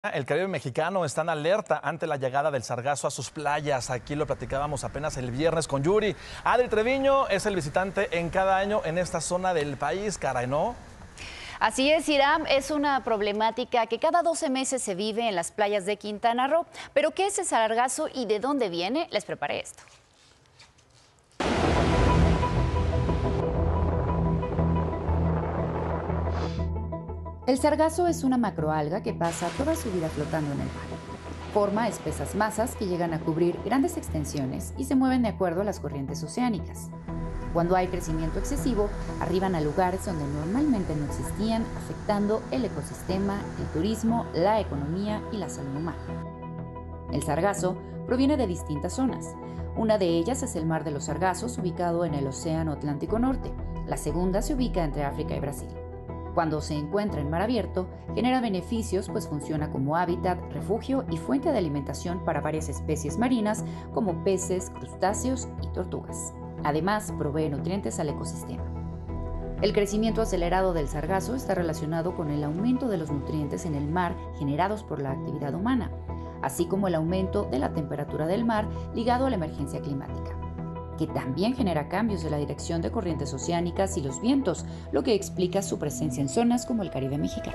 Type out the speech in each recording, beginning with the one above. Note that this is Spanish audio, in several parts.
El Caribe mexicano está en alerta ante la llegada del sargazo a sus playas. Aquí lo platicábamos apenas el viernes con Yuri. Adri Treviño es el visitante en cada año en esta zona del país, caray, ¿no? Así es, Iram, es una problemática que cada 12 meses se vive en las playas de Quintana Roo. ¿Pero qué es el sargazo y de dónde viene? Les preparé esto. El sargazo es una macroalga que pasa toda su vida flotando en el mar. Forma espesas masas que llegan a cubrir grandes extensiones y se mueven de acuerdo a las corrientes oceánicas. Cuando hay crecimiento excesivo, arriban a lugares donde normalmente no existían, afectando el ecosistema, el turismo, la economía y la salud humana. El sargazo proviene de distintas zonas. Una de ellas es el Mar de los Sargazos, ubicado en el Océano Atlántico Norte. La segunda se ubica entre África y Brasil. Cuando se encuentra en mar abierto, genera beneficios pues funciona como hábitat, refugio y fuente de alimentación para varias especies marinas como peces, crustáceos y tortugas. Además, provee nutrientes al ecosistema. El crecimiento acelerado del sargazo está relacionado con el aumento de los nutrientes en el mar generados por la actividad humana, así como el aumento de la temperatura del mar ligado a la emergencia climática, que también genera cambios de la dirección de corrientes oceánicas y los vientos, lo que explica su presencia en zonas como el Caribe mexicano.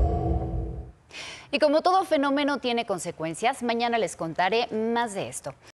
Y como todo fenómeno tiene consecuencias, mañana les contaré más de esto.